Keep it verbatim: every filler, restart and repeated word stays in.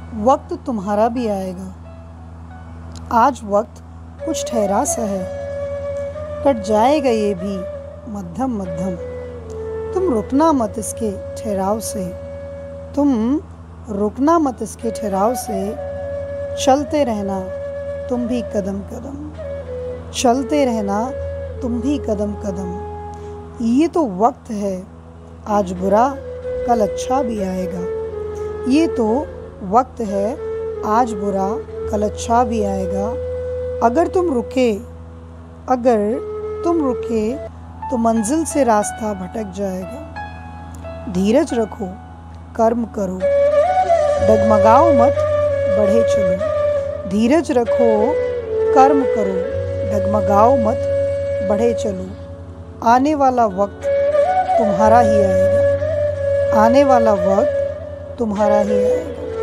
वक्त तुम्हारा भी आएगा। आज वक्त कुछ ठहरा सा है, कट जाएगा ये भी मध्यम मध्यम। तुम रुकना मत इसके ठहराव से, तुम रुकना मत इसके ठहराव से। चलते रहना तुम भी कदम कदम, चलते रहना तुम भी कदम कदम। ये तो वक्त है, आज बुरा कल अच्छा भी आएगा। ये तो वक्त है, आज बुरा कल अच्छा भी आएगा। अगर तुम रुके अगर तुम रुके तो मंजिल से रास्ता भटक जाएगा। धीरज रखो, कर्म करो, डगमगाओ मत, बढ़े चलो। धीरज रखो, कर्म करो, डगमगाओ मत, बढ़े चलो। आने वाला वक्त तुम्हारा ही आएगा, आने वाला वक्त तुम्हारा ही आएगा।